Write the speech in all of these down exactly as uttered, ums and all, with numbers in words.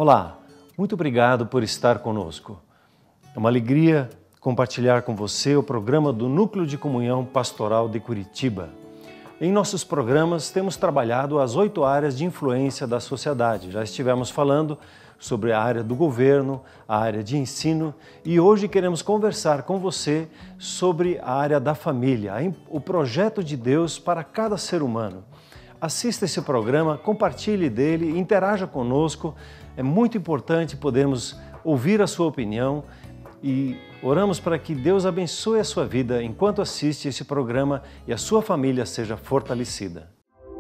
Olá, muito obrigado por estar conosco. É uma alegria compartilhar com você o programa do Núcleo de Comunhão Pastoral de Curitiba. Em nossos programas temos trabalhado as oito áreas de influência da sociedade. Já estivemos falando sobre a área do governo, a área de ensino e hoje queremos conversar com você sobre a área da família, o projeto de Deus para cada ser humano. Assista esse programa, compartilhe dele, interaja conosco. É muito importante podermos ouvir a sua opinião e oramos para que Deus abençoe a sua vida enquanto assiste esse programa e a sua família seja fortalecida.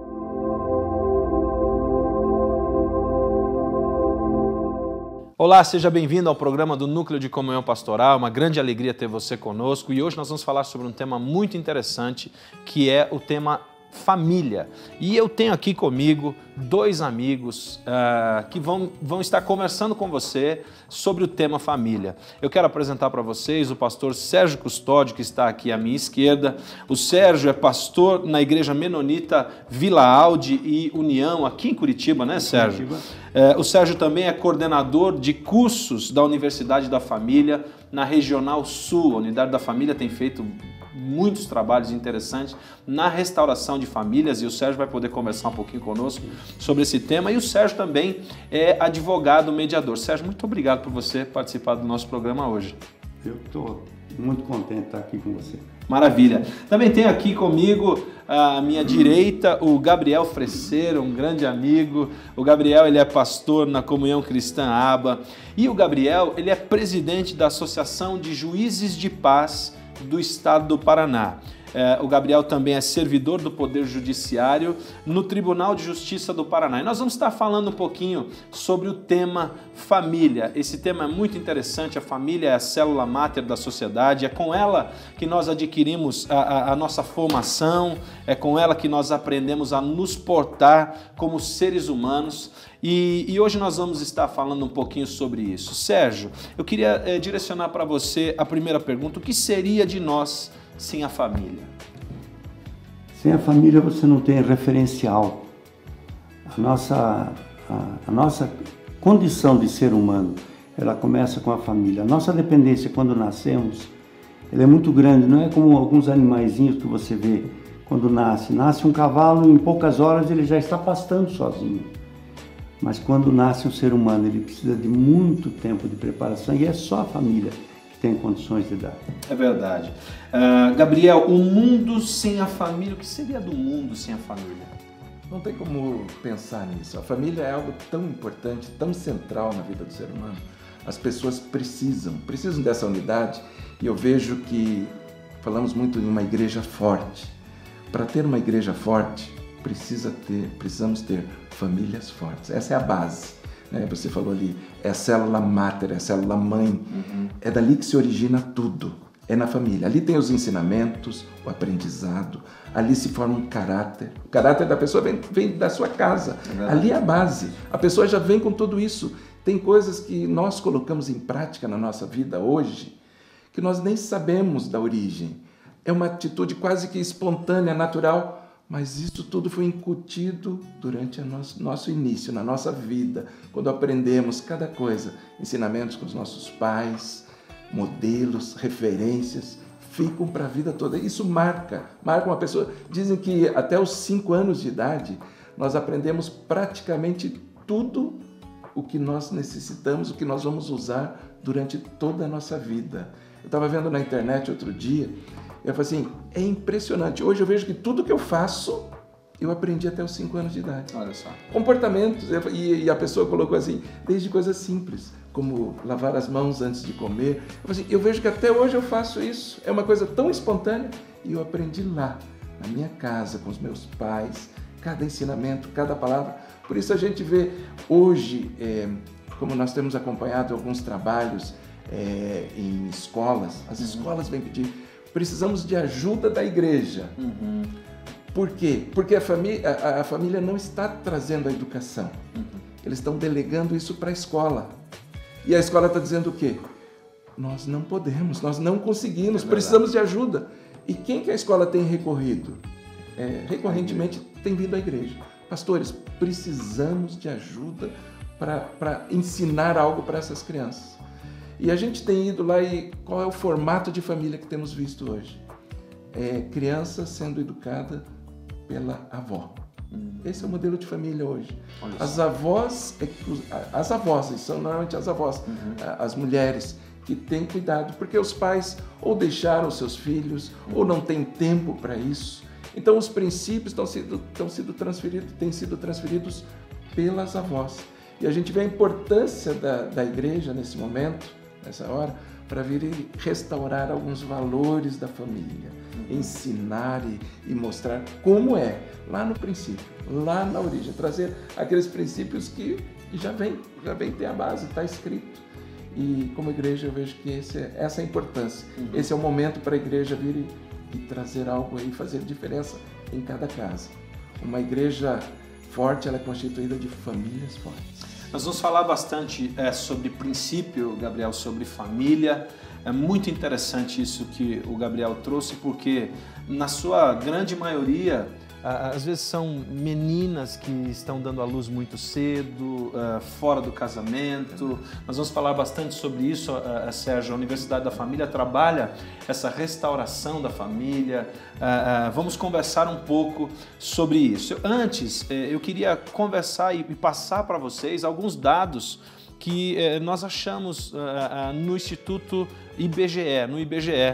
Olá, seja bem-vindo ao programa do Núcleo de Comunhão Pastoral. Uma grande alegria ter você conosco e hoje nós vamos falar sobre um tema muito interessante, que é o tema família. E eu tenho aqui comigo dois amigos uh, que vão, vão estar conversando com você sobre o tema família. Eu quero apresentar para vocês o pastor Sérgio Custódio, que está aqui à minha esquerda. O Sérgio é pastor na Igreja Menonita Vila Alde e União, aqui em Curitiba, né, Sérgio? Curitiba. Uh, o Sérgio também é coordenador de cursos da Universidade da Família na Regional Sul. A Unidade da Família tem feito muitos trabalhos interessantes na restauração de famílias e o Sérgio vai poder conversar um pouquinho conosco sobre esse tema. E o Sérgio também é advogado mediador. Sérgio, muito obrigado por você participar do nosso programa hoje. Eu estou muito contente de estar aqui com você. Maravilha. Também tem aqui comigo à minha direita o Gabriel Freseiro, um grande amigo. O Gabriel ele é pastor na Comunhão Cristã Aba e o Gabriel ele é presidente da Associação de Juízes de Paz do Estado do Paraná. É, o Gabriel também é servidor do Poder Judiciário no Tribunal de Justiça do Paraná. E nós vamos estar falando um pouquinho sobre o tema família. Esse tema é muito interessante, a família é a célula máter da sociedade, é com ela que nós adquirimos a, a, a nossa formação, é com ela que nós aprendemos a nos portar como seres humanos. E, e hoje nós vamos estar falando um pouquinho sobre isso. Sérgio, eu queria é, direcionar para você a primeira pergunta: o que seria de nós sem a família? Sem a família você não tem referencial. A nossa, a, a nossa condição de ser humano, ela começa com a família. A nossa dependência quando nascemos, ela é muito grande, não é como alguns animaizinhos que você vê quando nasce. Nasce um cavalo, em poucas horas ele já está pastando sozinho. Mas quando nasce um ser humano, ele precisa de muito tempo de preparação e é só a família que tem condições de dar. É verdade. Uh, Gabriel, o mundo sem a família, o que seria do mundo sem a família? Não tem como pensar nisso. A família é algo tão importante, tão central na vida do ser humano. As pessoas precisam, precisam dessa unidade e eu vejo que falamos muito em uma igreja forte. Para ter uma igreja forte, precisa ter, precisamos ter famílias fortes. Essa é a base. Né? Você falou ali, é a célula máter, é a célula mãe. Uhum. É dali que se origina tudo. É na família. Ali tem os ensinamentos, o aprendizado. Ali se forma um caráter. O caráter da pessoa vem, vem da sua casa. É ali é a base. A pessoa já vem com tudo isso. Tem coisas que nós colocamos em prática na nossa vida hoje que nós nem sabemos da origem. É uma atitude quase que espontânea, natural. Mas isso tudo foi incutido durante o nosso, nosso início, na nossa vida, quando aprendemos cada coisa, ensinamentos com os nossos pais, modelos, referências, ficam para a vida toda. Isso marca, marca uma pessoa. Dizem que até os cinco anos de idade, nós aprendemos praticamente tudo o que nós necessitamos, o que nós vamos usar durante toda a nossa vida. Eu estava vendo na internet outro dia, eu falei assim, é impressionante. Hoje eu vejo que tudo que eu faço, eu aprendi até os cinco anos de idade. Olha só. Comportamentos. E a pessoa colocou assim, desde coisas simples, como lavar as mãos antes de comer. Eu falei assim, eu vejo que até hoje eu faço isso. É uma coisa tão espontânea. E eu aprendi lá, na minha casa, com os meus pais, cada ensinamento, cada palavra. Por isso a gente vê hoje, é, como nós temos acompanhado alguns trabalhos é, em escolas, as escolas vêm pedir, precisamos de ajuda da igreja. Uhum. Por quê? Porque a família, a, a família não está trazendo a educação. Uhum. Eles estão delegando isso para a escola. E a escola está dizendo o quê? Nós não podemos, nós não conseguimos, é precisamos de ajuda. E quem que a escola tem recorrido? É, recorrentemente tem vindo à igreja. Pastores, precisamos de ajuda para ensinar algo para essas crianças. E a gente tem ido lá e qual é o formato de família que temos visto hoje? É criança sendo educada pela avó. Esse é o modelo de família hoje. As avós, as avós, são normalmente as avós, uhum. as mulheres que têm cuidado, porque os pais ou deixaram seus filhos, uhum. ou não têm tempo para isso. Então os princípios estão sendo, estão sendo transferidos, têm sido transferidos pelas avós. E a gente vê a importância da, da igreja nesse momento, nessa hora, para vir e restaurar alguns valores da família, uhum. ensinar e, e mostrar como é, lá no princípio, lá na origem, trazer aqueles princípios que já vem, já vem ter a base, está escrito. E como igreja eu vejo que esse é, essa é a importância, uhum. esse é o momento para a igreja vir e, e trazer algo aí, fazer diferença em cada casa. Uma igreja forte, ela é constituída de famílias fortes. Nós vamos falar bastante é, sobre princípio, Gabriel, sobre família. É muito interessante isso que o Gabriel trouxe, porque na sua grande maioria, às vezes são meninas que estão dando à luz muito cedo, fora do casamento. Nós vamos falar bastante sobre isso, Sérgio. A Universidade da Família trabalha essa restauração da família. Vamos conversar um pouco sobre isso. Antes, eu queria conversar e passar para vocês alguns dados que nós achamos no Instituto I B G E, no I B G E,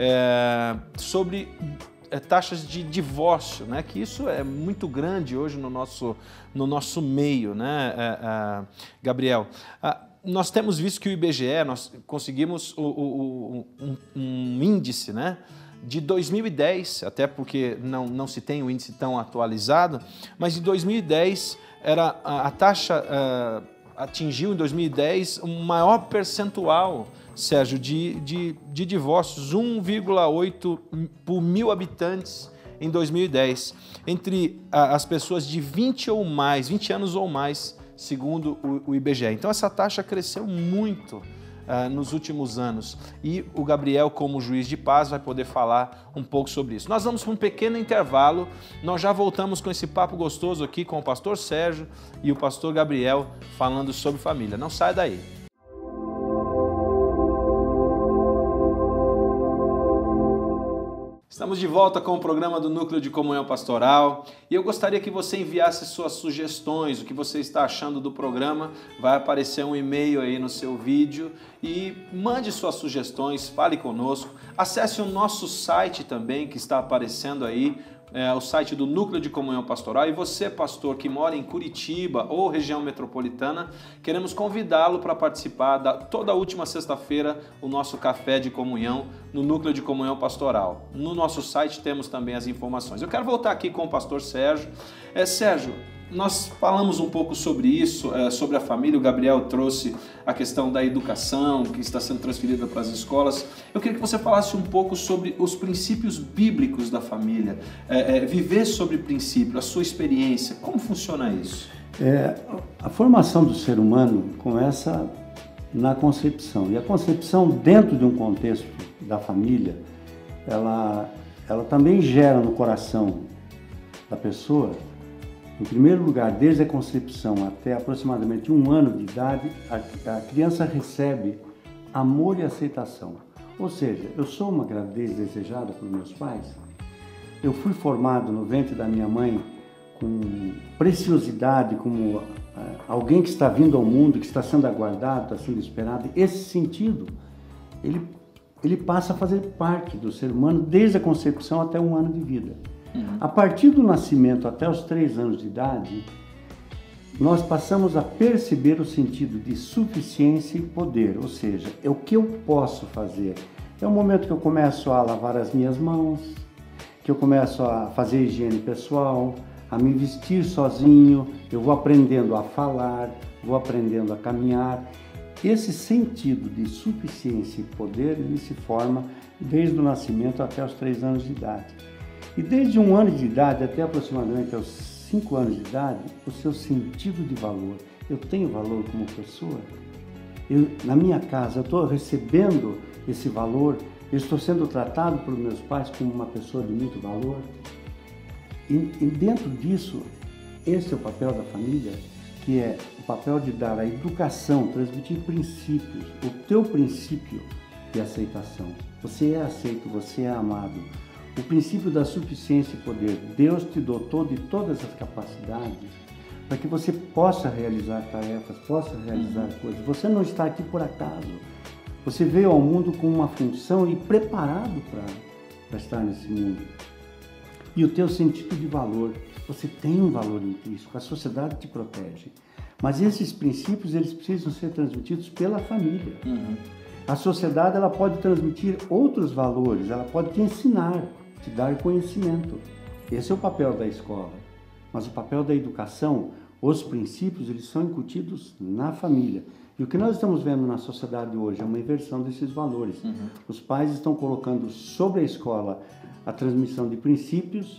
sobre taxas de divórcio, né? Que isso é muito grande hoje no nosso, no nosso meio, né, Gabriel? Nós temos visto que o I B G E, nós conseguimos o, o, um, um índice, né, de dois mil e dez, até porque não, não se tem o um índice tão atualizado, mas de dois mil e dez era a, a taxa uh, atingiu em dois mil e dez um maior percentual, Sérgio, de, de, de divórcios, um vírgula oito por mil habitantes em dois mil e dez, entre a, as pessoas de vinte ou mais, vinte anos ou mais, segundo o, o I B G E. Então essa taxa cresceu muito uh, nos últimos anos e o Gabriel, como juiz de paz, vai poder falar um pouco sobre isso. Nós vamos para um pequeno intervalo, nós já voltamos com esse papo gostoso aqui com o pastor Sérgio e o pastor Gabriel falando sobre família. Não sai daí. Estamos de volta com o programa do Núcleo de Comunhão Pastoral e eu gostaria que você enviasse suas sugestões, o que você está achando do programa. Vai aparecer um e-mail aí no seu vídeo e mande suas sugestões, fale conosco. Acesse o nosso site também que está aparecendo aí, é, o site do Núcleo de Comunhão Pastoral. E você, pastor, que mora em Curitiba ou região metropolitana, queremos convidá-lo para participar da, toda a última sexta-feira o nosso café de comunhão no Núcleo de Comunhão Pastoral. No nosso site temos também as informações. Eu quero voltar aqui com o pastor Sérgio. É, Sérgio, nós falamos um pouco sobre isso, é, sobre a família. O Gabriel trouxe a questão da educação que está sendo transferida para as escolas. Eu queria que você falasse um pouco sobre os princípios bíblicos da família, é, é, viver sobre princípio, a sua experiência. Como funciona isso? É, a formação do ser humano começa na concepção. E a concepção, dentro de um contexto da família, ela, ela também gera no coração da pessoa. Em primeiro lugar, desde a concepção até aproximadamente um ano de idade, a, a criança recebe amor e aceitação. Ou seja, eu sou uma gravidez desejada por meus pais, eu fui formado no ventre da minha mãe com preciosidade, como uh, alguém que está vindo ao mundo, que está sendo aguardado, está sendo esperado. Esse sentido, ele, ele passa a fazer parte do ser humano desde a concepção até um ano de vida. A partir do nascimento até os três anos de idade, nós passamos a perceber o sentido de suficiência e poder, ou seja, é o que eu posso fazer. É o momento que eu começo a lavar as minhas mãos, que eu começo a fazer higiene pessoal, a me vestir sozinho, eu vou aprendendo a falar, vou aprendendo a caminhar. Esse sentido de suficiência e poder, ele se forma desde o nascimento até os três anos de idade. E desde um ano de idade até aproximadamente aos cinco anos de idade, o seu sentido de valor. Eu tenho valor como pessoa? Eu, na minha casa, eu estou recebendo esse valor? Eu estou sendo tratado por meus pais como uma pessoa de muito valor? E, e dentro disso, esse é o papel da família, que é o papel de dar a educação, transmitir princípios, o teu princípio de aceitação. Você é aceito, você é amado. O princípio da suficiência e poder. Deus te dotou de todas as capacidades para que você possa realizar tarefas, possa realizar coisas. Você não está aqui por acaso. Você veio ao mundo com uma função e preparado para estar nesse mundo. E o teu sentido de valor. Você tem um valor intrínseco, a sociedade te protege. Mas esses princípios, eles precisam ser transmitidos pela família. Uhum. A sociedade, ela pode transmitir outros valores, ela pode te ensinar, te dar conhecimento. Esse é o papel da escola. Mas o papel da educação, os princípios, eles são incutidos na família. E o que nós estamos vendo na sociedade hoje é uma inversão desses valores. Uhum. Os pais estão colocando sobre a escola a transmissão de princípios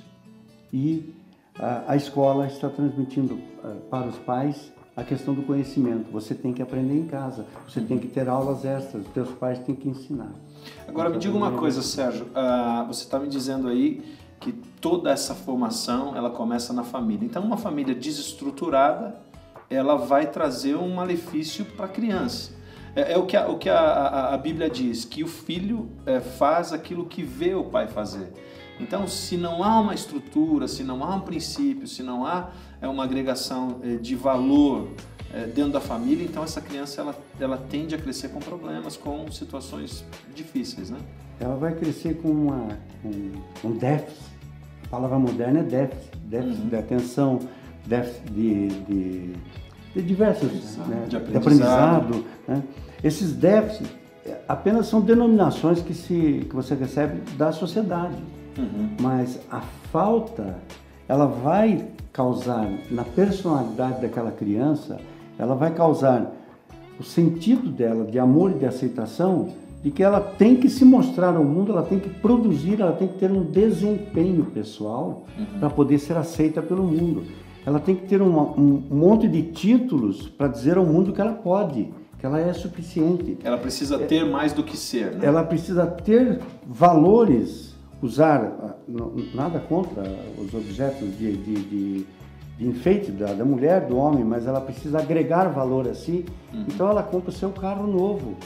e a, a escola está transmitindo uh, para os pais a questão do conhecimento. Você tem que aprender em casa, você tem que ter aulas extras, os teus pais têm que ensinar. Agora me diga uma coisa, Sérgio, uh, você está me dizendo aí que toda essa formação ela começa na família. Então uma família desestruturada, ela vai trazer um malefício para a criança. É, é o que, a, o que a, a, a Bíblia diz, que o filho é, faz aquilo que vê o pai fazer. Então, se não há uma estrutura, se não há um princípio, se não há é, uma agregação é, de valor é, dentro da família, então essa criança ela, ela tende a crescer com problemas, com situações difíceis, né? Ela vai crescer com uma, um, um déficit. A palavra moderna é déficit. Déficit uhum. de atenção, déficit de, de, de diversos... Né, de aprendizado. De aprendizado né? Esses déficits apenas são denominações que, se, que você recebe da sociedade. Uhum. Mas a falta, ela vai causar na personalidade daquela criança, ela vai causar o sentido dela de amor e de aceitação, de que ela tem que se mostrar ao mundo, ela tem que produzir, ela tem que ter um desempenho pessoal uhum. para poder ser aceita pelo mundo. Ela tem que ter uma, um monte de títulos para dizer ao mundo que ela pode, que ela é suficiente. Ela precisa ter é, mais do que ser, né? Ela precisa ter valores, usar, nada contra os objetos de, de, de, de enfeite da, da mulher, do homem, mas ela precisa agregar valor a si. Uhum. Então ela compra o seu carro novo.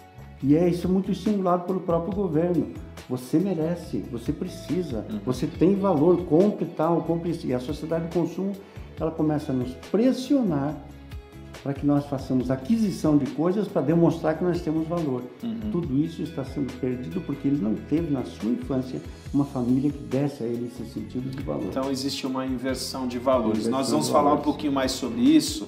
E é isso muito estimulado pelo próprio governo. Você merece, você precisa, uhum. você tem valor, compre tal, compre isso. E a sociedade de consumo, ela começa a nos pressionar para que nós façamos aquisição de coisas para demonstrar que nós temos valor. Uhum. Tudo isso está sendo perdido porque ele não teve na sua infância uma família que desse a ele esse sentido de valor. Então existe uma inversão de valores. Inversão nós vamos falar valores. um pouquinho mais sobre isso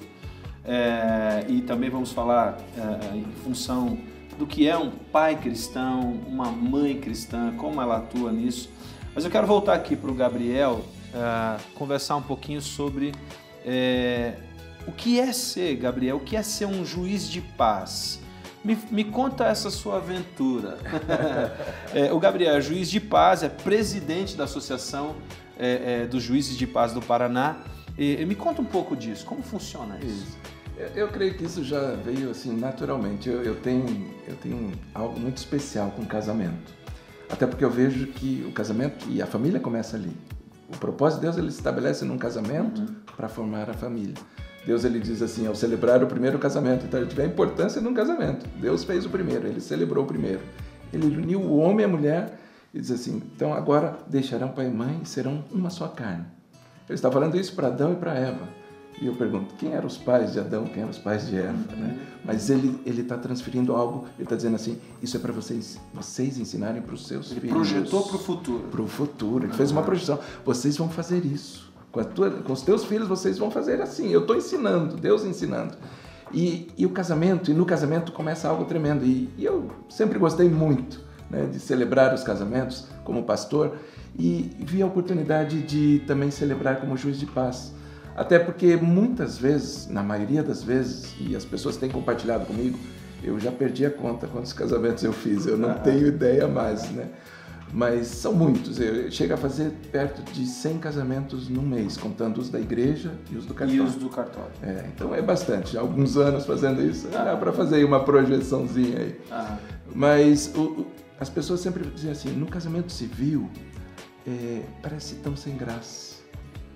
é, e também vamos falar é, em função do que é um pai cristão, uma mãe cristã, como ela atua nisso. Mas eu quero voltar aqui para o Gabriel, uh, conversar um pouquinho sobre é, o que é ser, Gabriel, o que é ser um juiz de paz. Me, me conta essa sua aventura. é, o Gabriel é juiz de paz, é presidente da Associação é, é, dos Juízes de Paz do Paraná. E, e me conta um pouco disso, como funciona isso? isso. Eu creio que isso já veio assim naturalmente. Eu, eu, tenho, eu tenho algo muito especial com o casamento. Até porque eu vejo que o casamento e a família começa ali. O propósito de Deus, ele estabelece num casamento uhum. para formar a família. Deus, ele diz assim, ao celebrar o primeiro casamento. Então, ele tiver importância num casamento. Deus fez o primeiro, ele celebrou o primeiro. Ele uniu o homem e a mulher e diz assim, então agora deixarão pai e mãe e serão uma só carne. Ele está falando isso para Adão e para Eva. E eu pergunto, quem eram os pais de Adão, quem eram os pais de Eva? Uhum. Né? Mas ele ele está transferindo algo, ele está dizendo assim, isso é para vocês, vocês ensinarem para os seus ele filhos. Ele projetou para o futuro. Para o futuro, ele uhum. fez uma projeção. Vocês vão fazer isso. Com, a tua, com os teus filhos vocês vão fazer assim. Eu estou ensinando, Deus ensinando. E, e o casamento, e no casamento começa algo tremendo. E, e eu sempre gostei muito né, de celebrar os casamentos como pastor e vi a oportunidade de também celebrar como juiz de paz. Até porque muitas vezes, na maioria das vezes, e as pessoas têm compartilhado comigo, eu já perdi a conta quantos casamentos eu fiz, eu não tenho ideia mais, né? Mas são muitos, eu chego a fazer perto de cem casamentos no mês, contando os da igreja e os do cartório. E os do cartório. É, então é bastante, já há alguns anos fazendo isso, ah. dá para fazer uma projeçãozinha aí. Ah. Mas o, o, as pessoas sempre dizem assim, no casamento civil, é, parece tão sem graça.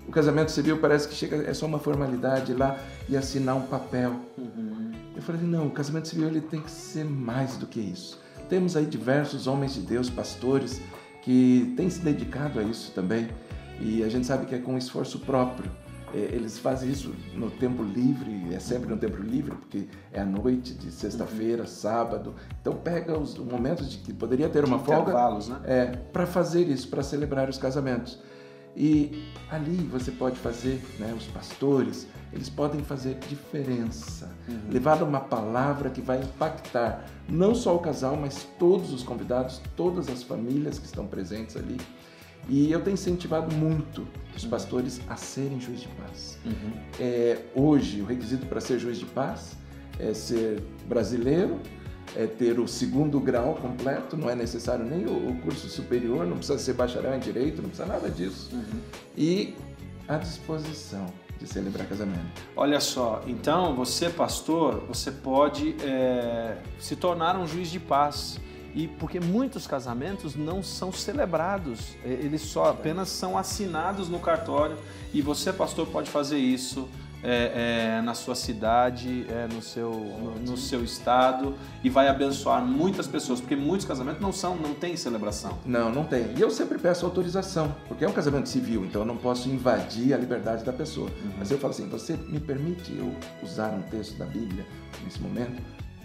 O casamento civil parece que chega, é só uma formalidade lá e assinar um papel. Uhum. Eu falei, não, o casamento civil ele tem que ser mais do que isso. Temos aí diversos homens de Deus, pastores, que têm se dedicado a isso também. E a gente sabe que é com esforço próprio. Eles fazem isso no tempo livre, é sempre no tempo livre, porque é à noite, de sexta-feira, uhum. sábado. Então pega os momentos de que poderia ter uma folga, né? é, para fazer isso, para celebrar os casamentos. E ali você pode fazer, né, os pastores, eles podem fazer diferença, uhum. levar uma palavra que vai impactar não só o casal, mas todos os convidados, todas as famílias que estão presentes ali. E eu tenho incentivado muito os pastores a serem juiz de paz. Uhum. É, hoje, o requisito para ser juiz de paz é ser brasileiro, é ter o segundo grau completo, não é necessário nem o, o curso superior, não precisa ser bacharel em direito, não precisa nada disso. Uhum. E a disposição de celebrar casamento. Olha só, então você, pastor, você pode é, se tornar um juiz de paz. E porque muitos casamentos não são celebrados, eles só apenas são assinados no cartório, e você, pastor, pode fazer isso é, é, na sua cidade, é, no, seu, no, no seu estado, e vai abençoar muitas pessoas, porque muitos casamentos não são, não têm celebração. Não, não tem. E eu sempre peço autorização, porque é um casamento civil, então eu não posso invadir a liberdade da pessoa. Uhum. Mas eu falo assim, você me permite eu usar um texto da Bíblia nesse momento?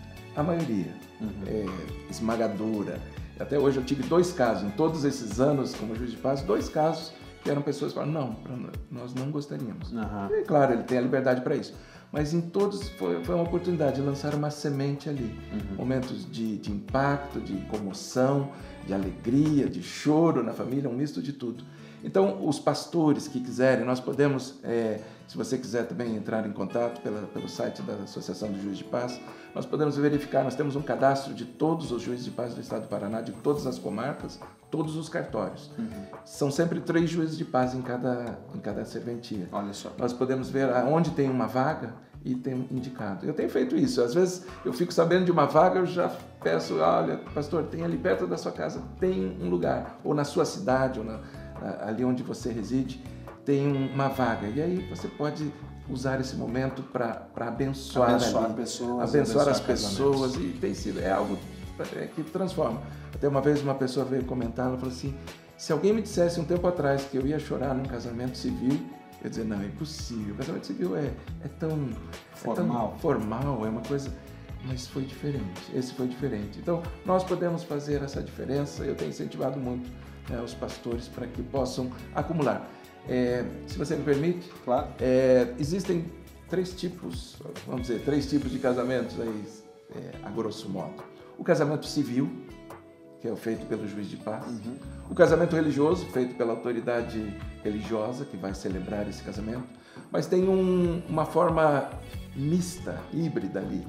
A maioria uhum. é esmagadora. Até hoje eu tive dois casos, em todos esses anos como juiz de paz, dois casos que eram pessoas que falaram, não, nós não gostaríamos. Uhum. E claro, ele tem a liberdade para isso. Mas em todos foi, foi uma oportunidade de lançar uma semente ali. Uhum. Momentos de, de impacto, de comoção, de alegria, de choro na família, um misto de tudo. Então, os pastores que quiserem, nós podemos, é, se você quiser também entrar em contato pela, pelo site da Associação de Juízes de Paz, nós podemos verificar, nós temos um cadastro de todos os juízes de paz do estado do Paraná, de todas as comarcas, todos os cartórios. Uhum. São sempre três juízes de paz em cada, em cada serventia. Olha só. Nós podemos ver onde tem uma vaga e tem indicado. Eu tenho feito isso. Às vezes eu fico sabendo de uma vaga, eu já peço, olha, pastor, tem ali perto da sua casa, tem um lugar, ou na sua cidade, ou na ali onde você reside, tem uma vaga. E aí você pode usar esse momento para abençoar, abençoar, ali, pessoas, abençoar, abençoar as pessoas. E tem sido, é algo que transforma. Até uma vez uma pessoa veio comentar, ela falou assim, se alguém me dissesse um tempo atrás que eu ia chorar num casamento civil, eu ia dizer, não, é impossível. O casamento civil é, é, tão, formal. é tão formal, é uma coisa... Mas foi diferente, esse foi diferente. Então, nós podemos fazer essa diferença. Eu tenho incentivado muito, né, os pastores para que possam acumular. É, se você me permite, claro. é, existem três tipos, vamos dizer, três tipos de casamentos aí, é, a grosso modo. O casamento civil, que é o feito pelo juiz de paz. Uhum. O casamento religioso, feito pela autoridade religiosa, que vai celebrar esse casamento. Mas tem um, uma forma mista, híbrida ali,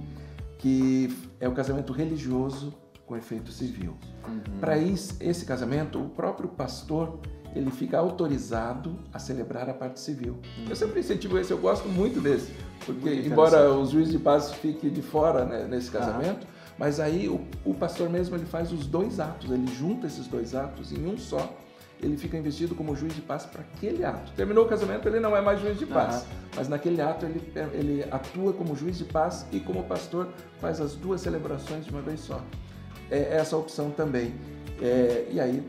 que é o casamento religioso com efeito civil. Uhum. Para esse casamento, o próprio pastor ele fica autorizado a celebrar a parte civil. Uhum. Eu sempre incentivo esse, eu gosto muito desse, porque muito embora o juiz de paz fique de fora, né, nesse casamento, uhum. mas aí o, o pastor mesmo ele faz os dois atos, ele junta esses dois atos em um só. Ele fica investido como juiz de paz para aquele ato. Terminou o casamento, ele não é mais juiz de paz, uhum. mas naquele ato ele, ele atua como juiz de paz e como pastor faz as duas celebrações de uma vez só. É essa opção também. É, e aí,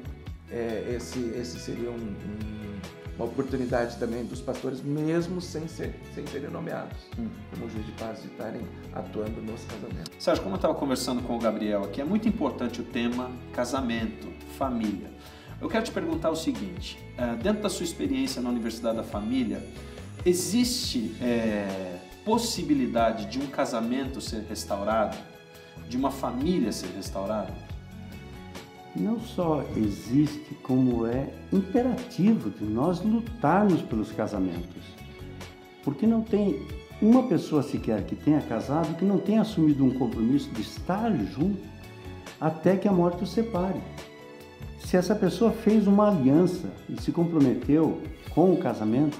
é, esse, esse seria um, um, uma oportunidade também dos pastores, mesmo sem, ser, sem serem nomeados uhum. como juiz de paz, de estarem atuando nos casamentos. Sérgio, como eu estava conversando com o Gabriel aqui, é muito importante o tema casamento, família. Eu quero te perguntar o seguinte, dentro da sua experiência na Universidade da Família, existe é, possibilidade de um casamento ser restaurado, de uma família ser restaurada? Não só existe, como é imperativo de nós lutarmos pelos casamentos. Porque não tem uma pessoa sequer que tenha casado que não tenha assumido um compromisso de estar junto até que a morte os separe. Se essa pessoa fez uma aliança e se comprometeu com o casamento,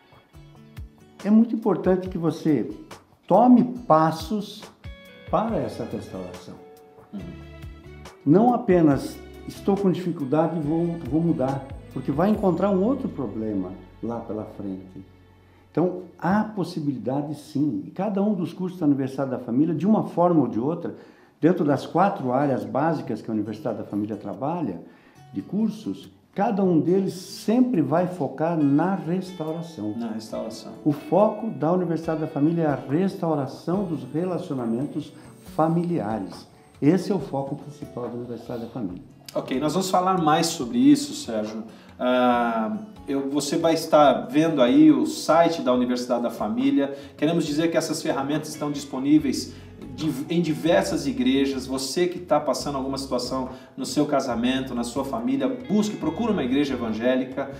é muito importante que você tome passos para essa restauração. Uhum. Não apenas estou com dificuldade e vou, vou mudar, porque vai encontrar um outro problema lá pela frente. Então, há possibilidade sim. E cada um dos cursos da Universidade da Família, de uma forma ou de outra, dentro das quatro áreas básicas que a Universidade da Família trabalha, de cursos, cada um deles sempre vai focar na restauração. Na restauração. O foco da Universidade da Família é a restauração dos relacionamentos familiares. Esse é o foco principal da Universidade da Família. Ok, nós vamos falar mais sobre isso, Sérgio. Uh, eu, você vai estar vendo aí o site da Universidade da Família. Queremos dizer que essas ferramentas estão disponíveis em diversas igrejas. Você que está passando alguma situação no seu casamento, na sua família, busque, procure uma igreja evangélica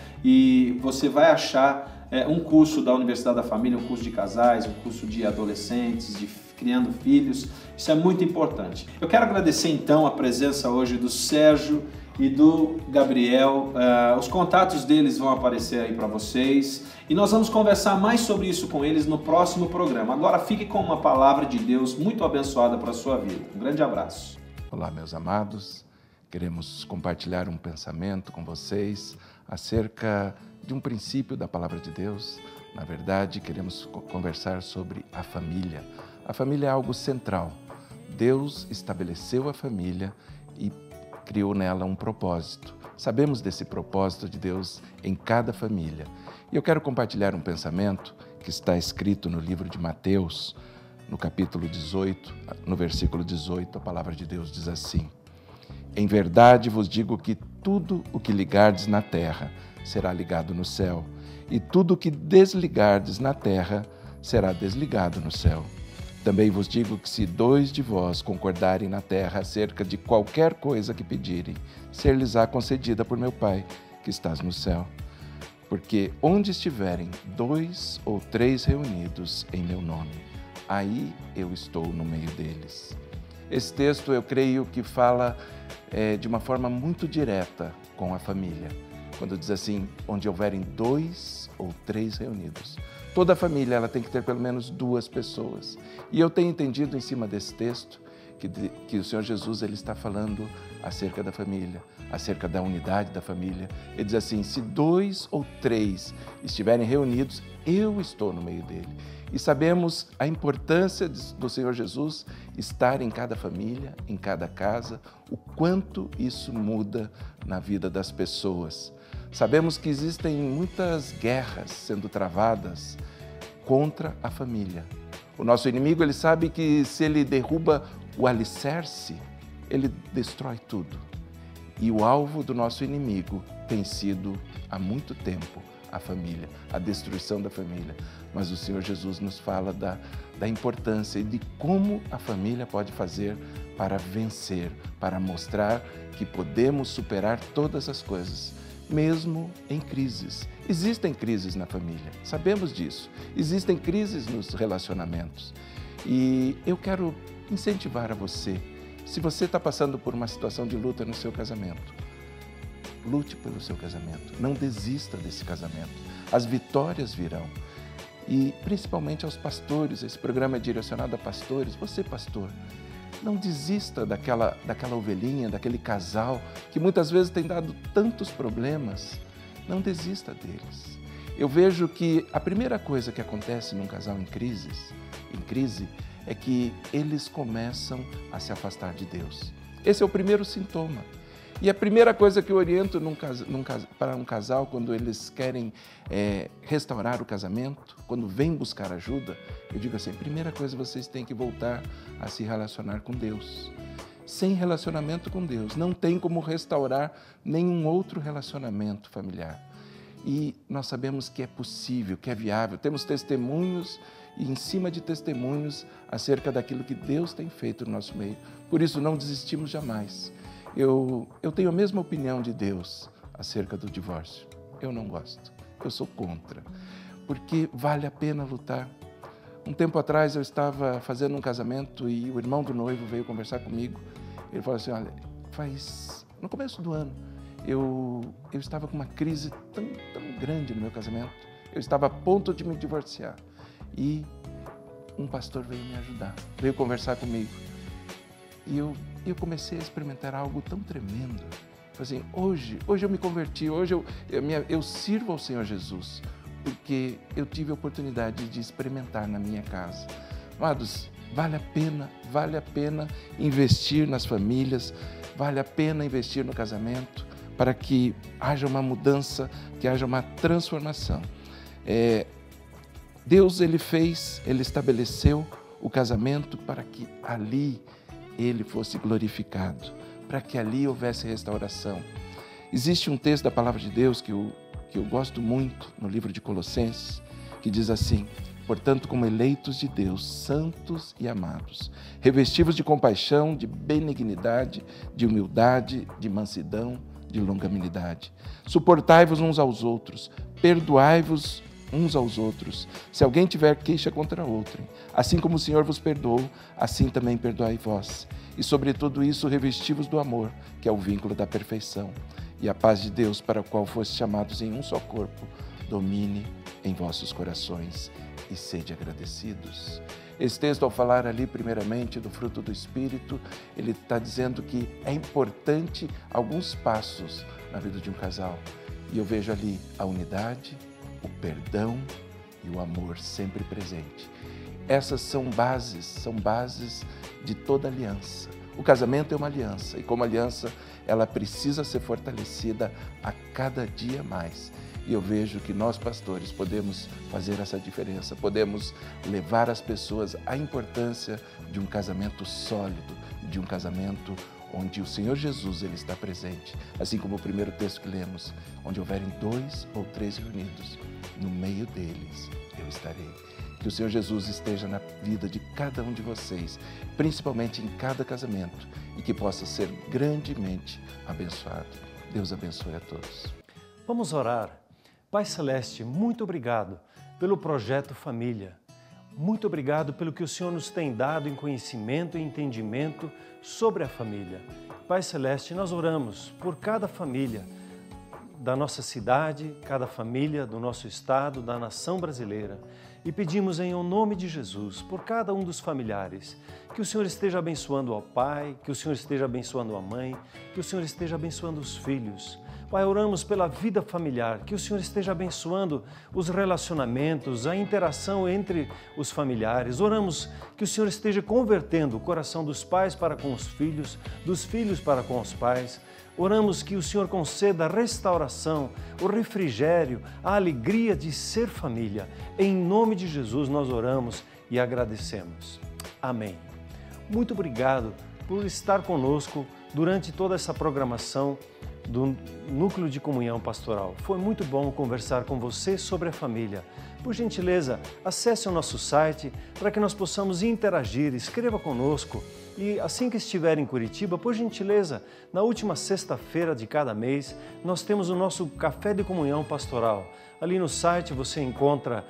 e você vai achar é, um curso da Universidade da Família, um curso de casais, um curso de adolescentes, de criando filhos. Isso é muito importante. Eu quero agradecer então a presença hoje do Sérgio e do Gabriel. Uh, os contatos deles vão aparecer aí para vocês e nós vamos conversar mais sobre isso com eles no próximo programa. Agora fique com uma palavra de Deus muito abençoada para a sua vida. Um grande abraço. Olá, meus amados. Queremos compartilhar um pensamento com vocês acerca de um princípio da palavra de Deus. Na verdade, queremos conversar sobre a família. A família é algo central. Deus estabeleceu a família e criou nela um propósito. Sabemos desse propósito de Deus em cada família. E eu quero compartilhar um pensamento que está escrito no livro de Mateus, no capítulo dezoito, no versículo dezoito, a palavra de Deus diz assim: Em verdade vos digo que tudo o que ligardes na terra será ligado no céu, e tudo o que desligardes na terra será desligado no céu. Também vos digo que se dois de vós concordarem na terra acerca de qualquer coisa que pedirem, ser-lhes-á concedida por meu Pai, que estás no céu. Porque onde estiverem dois ou três reunidos em meu nome, aí eu estou no meio deles. Esse texto, eu creio que fala é, de uma forma muito direta com a família. Quando diz assim, onde houverem dois ou três reunidos. Toda a família ela tem que ter pelo menos duas pessoas. E eu tenho entendido em cima desse texto que, que o Senhor Jesus ele está falando acerca da família, acerca da unidade da família. Ele diz assim, se dois ou três estiverem reunidos, eu estou no meio dele. E sabemos a importância do Senhor Jesus estar em cada família, em cada casa, o quanto isso muda na vida das pessoas. Sabemos que existem muitas guerras sendo travadas contra a família. O nosso inimigo, ele sabe que se ele derruba o alicerce, ele destrói tudo. E o alvo do nosso inimigo tem sido, há muito tempo, a família, a destruição da família. Mas o Senhor Jesus nos fala da, da importância e de como a família pode fazer para vencer, para mostrar que podemos superar todas as coisas, mesmo em crises. Existem crises na família, sabemos disso. Existem crises nos relacionamentos. E eu quero incentivar a você, se você está passando por uma situação de luta no seu casamento, lute pelo seu casamento, não desista desse casamento. As vitórias virão. E principalmente aos pastores, esse programa é direcionado a pastores. Você, pastor, não desista daquela, daquela ovelhinha, daquele casal que muitas vezes tem dado tantos problemas. Não desista deles. Eu vejo que a primeira coisa que acontece num casal em crises, em crise, é que eles começam a se afastar de Deus. Esse é o primeiro sintoma. E a primeira coisa que eu oriento num, num, para um casal, quando eles querem é, restaurar o casamento, quando vêm buscar ajuda, eu digo assim, primeira coisa, vocês têm que voltar a se relacionar com Deus. Sem relacionamento com Deus, não tem como restaurar nenhum outro relacionamento familiar. E nós sabemos que é possível, que é viável, temos testemunhos e em cima de testemunhos acerca daquilo que Deus tem feito no nosso meio. Por isso, não desistimos jamais. Eu, eu tenho a mesma opinião de Deus acerca do divórcio. Eu não gosto, eu sou contra, porque vale a pena lutar. Um tempo atrás eu estava fazendo um casamento e o irmão do noivo veio conversar comigo. Ele falou assim, olha, faz... no começo do ano, eu, eu estava com uma crise tão, tão grande no meu casamento. Eu estava a ponto de me divorciar. E um pastor veio me ajudar, veio conversar comigo. E eu, eu comecei a experimentar algo tão tremendo. Assim, hoje, hoje eu me converti, hoje eu, eu, me, eu sirvo ao Senhor Jesus, porque eu tive a oportunidade de experimentar na minha casa. Amados, vale a pena, vale a pena investir nas famílias, vale a pena investir no casamento, para que haja uma mudança, que haja uma transformação. É, Deus, Ele fez, Ele estabeleceu o casamento para que ali Ele fosse glorificado, para que ali houvesse restauração. Existe um texto da Palavra de Deus que eu, que eu gosto muito, no livro de Colossenses, que diz assim: portanto, como eleitos de Deus, santos e amados, revestivos de compaixão, de benignidade, de humildade, de mansidão, de longanimidade. Suportai-vos uns aos outros, perdoai-vos uns aos outros, se alguém tiver queixa contra outrem. Assim como o Senhor vos perdoou, assim também perdoai vós. E sobre tudo isso, revestivos do amor, que é o vínculo da perfeição. E a paz de Deus, para a qual fostes chamados em um só corpo, domine em vossos corações e sede agradecidos. Esse texto, ao falar ali primeiramente do fruto do Espírito, ele está dizendo que é importante alguns passos na vida de um casal. E eu vejo ali a unidade, o perdão e o amor sempre presente. Essas são bases, são bases de toda aliança. O casamento é uma aliança e como aliança ela precisa ser fortalecida a cada dia mais. E eu vejo que nós pastores podemos fazer essa diferença, podemos levar as pessoas à importância de um casamento sólido, de um casamento onde o Senhor Jesus ele está presente, assim como o primeiro texto que lemos, onde houverem dois ou três reunidos, no meio deles eu estarei. Que o Senhor Jesus esteja na vida de cada um de vocês, principalmente em cada casamento, e que possa ser grandemente abençoado. Deus abençoe a todos. Vamos orar. Pai Celeste, muito obrigado pelo projeto Família. Muito obrigado pelo que o Senhor nos tem dado em conhecimento e entendimento sobre a família. Pai Celeste, nós oramos por cada família da nossa cidade, cada família do nosso estado, da nação brasileira. E pedimos em nome de Jesus, por cada um dos familiares, que o Senhor esteja abençoando ao pai, que o Senhor esteja abençoando a mãe, que o Senhor esteja abençoando os filhos. Pai, oramos pela vida familiar, que o Senhor esteja abençoando os relacionamentos, a interação entre os familiares. Oramos que o Senhor esteja convertendo o coração dos pais para com os filhos, dos filhos para com os pais. Oramos que o Senhor conceda a restauração, o refrigério, a alegria de ser família. Em nome de Jesus nós oramos e agradecemos. Amém. Muito obrigado por estar conosco durante toda essa programação do Núcleo de Comunhão Pastoral. Foi muito bom conversar com você sobre a família. Por gentileza, acesse o nosso site para que nós possamos interagir, escreva conosco. E assim que estiver em Curitiba, por gentileza, na última sexta-feira de cada mês, nós temos o nosso Café de Comunhão Pastoral. Ali no site você encontra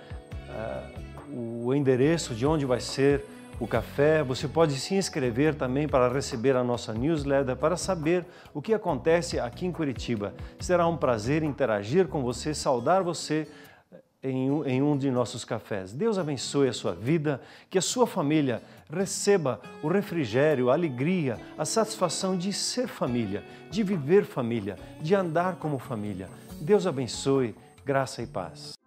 uh, o endereço de onde vai ser o café. Você pode se inscrever também para receber a nossa newsletter, para saber o que acontece aqui em Curitiba. Será um prazer interagir com você, saudar você em um, em um de nossos cafés. Deus abençoe a sua vida, que a sua família receba o refrigério, a alegria, a satisfação de ser família, de viver família, de andar como família. Deus abençoe, graça e paz.